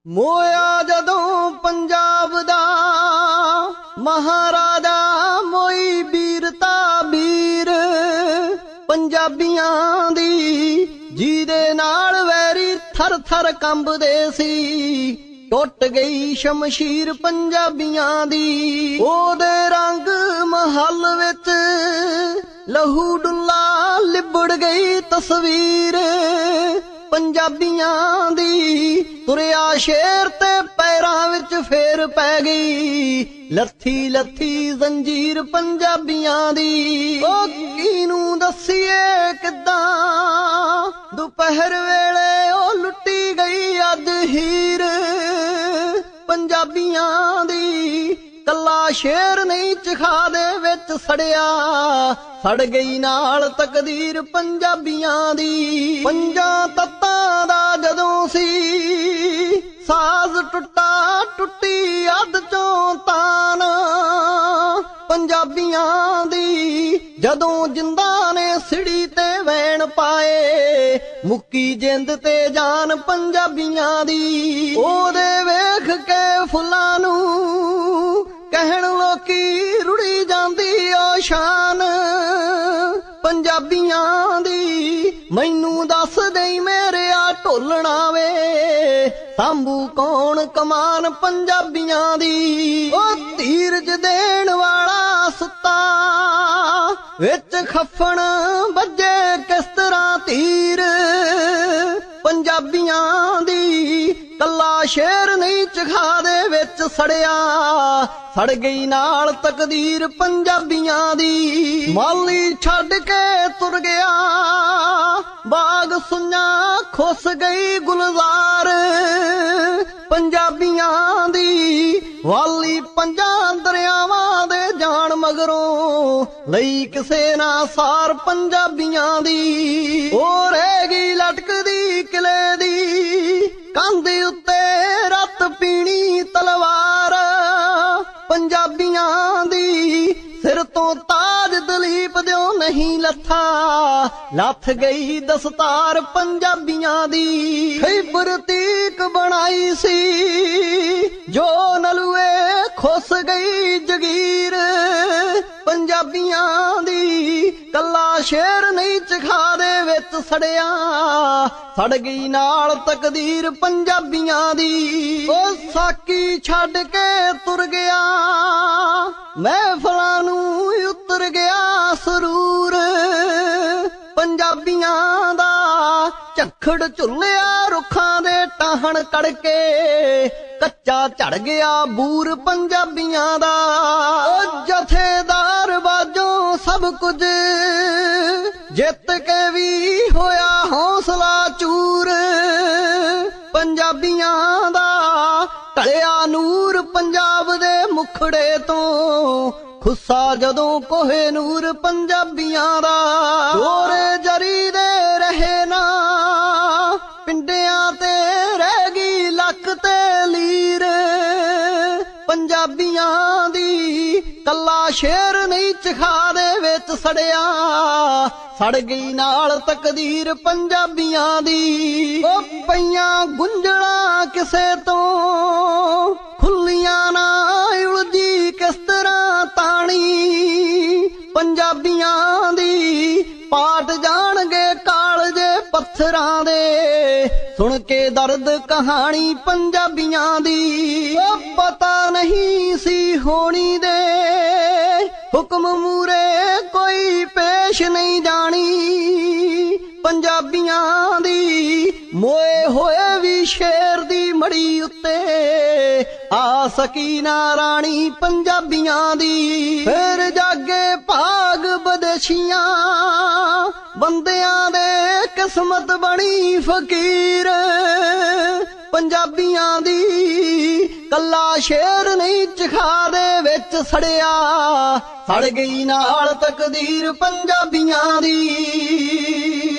ਮੋਇਆ ਜਦੋਂ ਪੰਜਾਬ ਦਾ ਮਹਾਰਾਜਾ ਮੋਈ ਵੀਰਤਾ ਵੀਰ ਪੰਜਾਬੀਆਂ ਦੀ ਜਿਹਦੇ ਨਾਲ ਵੈਰੀ ਥਰ ਥਰ ਕੰਬਦੇ ਸੀ। ਟੁੱਟ ਗਈ ਸ਼ਮਸ਼ੀਰ ਪੰਜਾਬੀਆਂ ਦੀ, ਉਹਦੇ ਰੰਗ ਮਹੱਲ ਵਿੱਚ ਲਹੂ ਡੁੱਲਾ ਲਿਬੜ ਗਈ ਤਸਵੀਰ ਪੰਜਾਬੀਆਂ ਦੀ। ਤੁਰਿਆ ਸ਼ੇਰ ਤੇ ਪੈਰਾਂ ਵਿੱਚ ਫੇਰ ਪੈ ਗਈ ਲੱਥੀ ਲੱਥੀ ਜ਼ੰਜੀਰ ਪੰਜਾਬੀਆਂ ਦੀ। ਉਹ ਕਿਹਨੂੰ ਦੱਸੀਏ ਕਿੱਦਾਂ ਦੁਪਹਿਰ ਵੇਲੇ ਉਹ ਲੁੱਟੀ ਗਈ ਅੱਜ ਹੀਰ ਪੰਜਾਬੀਆਂ ਦੀ। ਕੱਲਾ ਸ਼ੇਰ ਨਹੀਂ ਚਖਾ ਦੇ ਵਿੱਚ ਸੜਿਆ, ਸੜ ਗਈ ਨਾਲ ਤਕਦੀਰ ਪੰਜਾਬੀਆਂ ਦੀ। ਪੰਜਾਂ ਤੱਤਾਂ ਦਾ ਜਦੋਂ ਸੀ ਸਾਜ਼ ਟੁੱਟਾ ਟੁੱਟੀ ਅੱਧ ਚੋਂ ਤਾਨ ਪੰਜਾਬੀਆਂ ਦੀ। ਜਦੋਂ ਜਿੰਦਾਂ ਨੇ ਸਿੜੀ ਤੇ ਵੈਣ ਪਾਏ ਮੁੱਕੀ ਜਿੰਦ ਤੇ ਜਾਨ ਪੰਜਾਬੀਆਂ ਦੀ। ਉਹਦੇ ਵੇਖ ਕੇ ਫੁੱਲਾਂ ਨੂੰ ਕਹਿਣ ਲੋਕੀ ਰੁੜੀ ਜਾਂਦੀ ਓ ਸ਼ਾਨ ਪੰਜਾਬੀਆਂ ਦੀ। ਮੈਨੂੰ ਦੱਸ ਦੇਈ ਮੇਰਿਆ ਢੋਲਣਾ ਵੇ ਸਾਂਭੂ ਕੌਣ ਕਮਾਨ ਪੰਜਾਬੀਆਂ ਦੀ। ਉਹ ਧੀਰਜ ਦੇਣ ਵਾਲਾ ਸੁੱਤਾ ਵਿੱਚ ਖੱਫਣ ਵੱਜੇ ਕਿਸ ਤਰ੍ਹਾਂ ਤੀਰ ਪੰਜਾਬੀਆਂ ਦੀ। ਕੱਲਾ ਸ਼ੇਰ ਨਹੀਂ ਚਖਾ ਦੇ ਵਿੱਚ ਸੜਿਆ, ਸੜ ਗਈ ਨਾਲ ਤਕਦੀਰ ਪੰਜਾਬੀਆਂ ਦੀ। ਮਾਲੀ ਛੱਡ ਕੇ ਤੁਰ ਗਿਆ ਬਾਗ ਸੁੰਨਾ ਖੁੱਸ ਗਈ ਗੁਲਜ਼ਾਰ ਪੰਜਾਬੀਆਂ ਦੀ। ਵਾਲੀ ਪੰਜਾਂ ਦਰਿਆਵਾਂ ਦੇ ਜਾਣ ਮਗਰੋਂ ਲਈ ਕਿਸੇ ਨਾ ਸਾਰ ਪੰਜਾਬੀਆਂ ਦੀ। ਉਹ ਰਹਿ ਗਈ ਲਟਕਦੀ ਕਿਲੇ ਦੀ ਕੰਧ ਉੱਤੇ ਰੱਤ ਪੀਣੀ ਤਲਵਾਰ ਪੰਜਾਬੀਆਂ ਦੀ। ਸਿਰ ਤੋਂ ਤਾਜ ਦਲੀਪ ਦਿਓ ਨਹੀਂ ਲੱਥਾ, ਲੱਥ ਗਈ ਦਸਤਾਰ ਪੰਜਾਬੀਆਂ ਦੀ। ਖੈਬਰ ਤੀਕ ਬਣਾਈ ਸੀ ਜੋ ਨਲੂਏ ਖੁੱਸ ਗਈ ਜਗੀਰ ਪੰਜਾਬੀਆਂ ਦੀ। ਕੱਲਾ ਸ਼ੇਰ ਨਹੀਂ ਚਖਾ ਦੇ ਵਿੱਚ ਸੜਿਆ, ਸੜ ਗਈ ਨਾਲ ਤਕਦੀਰ ਪੰਜਾਬੀਆਂ ਦੀ। ਉਹ ਸਾਕੀ ਛੱਡ ਕੇ ਤੁਰ ਗਿਆ ਮਹਿਫਲਾਂ ਨੂੰ ਉਤਰ ਗਿਆ ਸਰੂਰ ਪੰਜਾਬੀਆਂ ਦਾ। ਝੱਖੜ ਝੁੱਲਿਆ ਰੁੱਖਾਂ ਦੇ ਟਾਹਣ ਕੜਕੇ ਕੱਚਾ ਝੜ ਗਿਆ ਬੂਰ ਪੰਜਾਬੀਆਂ ਦਾ। ਉਹ ਜਥੇਦਾਰ ਬਾਝੋਂ ਸਭ ਕੁਝ ਜਿੱਤ ਕੇ ਵੀ ਹੋਇਆ ਹੌਸਲਾ ਚੂਰ ਪੰਜਾਬੀਆਂ ਦਾ। ਢਲਿਆ ਨੂਰ ਪੰਜਾਬ ਦੇ ਮੁਖੜੇ ਤੋਂ ਖੁੱਸਾ ਜਦੋਂ ਕੋਹੇ ਨੂਰ ਪੰਜਾਬੀਆਂ ਦਾ। ਦੋਰੇ ਜਰੀ ਦੇ ਰਹੇ ਨਾ ਪਿੰਡਿਆਂ ਤੇ ਰਹਿ ਗਈ ਲੱਕ ਤੇ ਲੀਰ ਪੰਜਾਬੀਆਂ ਦੀ। ਕੱਲਾ ਸ਼ੇਰ ਨਹੀਂ ਚਖਾ ਦੇ ਵਿੱਚ ਸੜਿਆ, ਸੜ ਗਈ ਨਾਲ ਤਕਦੀਰ ਪੰਜਾਬੀਆਂ ਦੀ। ਉਹ ਪਈਆਂ ਗੁੰਝਲਾਂ ਕਿਸੇ ਤੋਂ ਖੁੱਲੀਆਂ ਨਾ ਉਲਝੀ ਕਿਸ ਤਰ੍ਹਾਂ ਤਾਣੀ ਪੰਜਾਬੀਆਂ ਦੀ। ਪਾਟ ਜਾਣਗੇ ਕਾਲਜੇ ਪੱਥਰਾਂ ਦੇ ਸੁਣ ਕੇ ਦਰਦ ਕਹਾਣੀ ਪੰਜਾਬੀਆਂ ਦੀ। ਉਹ ਪਤਾ ਨਹੀਂ ਸੀ ਹੋਣੀ ਦੇ ਹੁਕਮ ਮੂਰੇ ਕੋਈ ਪੇਸ਼ ਨਹੀਂ ਜਾਣੀ ਪੰਜਾਬੀਆਂ ਦੀ। ਮੋਏ ਹੋਏ ਵੀ ਸ਼ੇਰ ਦੀ ਮੜੀ ਉੱਤੇ ਆ ਸਕੀ ਨਾ ਰਾਣੀ ਪੰਜਾਬੀਆਂ ਦੀ। ਫਿਰ ਜਾਗੇ ਭਾਗ ਬਦਸ਼ੀਆਂ ਬੰਦਿਆਂ ਦੇ ਕਿਸਮਤ ਬਣੀ ਫਕੀਰ ਪੰਜਾਬੀਆਂ ਦੀ। ਕੱਲਾ ਸ਼ੇਰ ਨਹੀਂ ਚਖਾ ਦੇ ਵਿੱਚ ਸੜਿਆ, ਸੜ ਗਈ ਨਾਲ ਤਕਦੀਰ ਪੰਜਾਬੀਆਂ ਦੀ।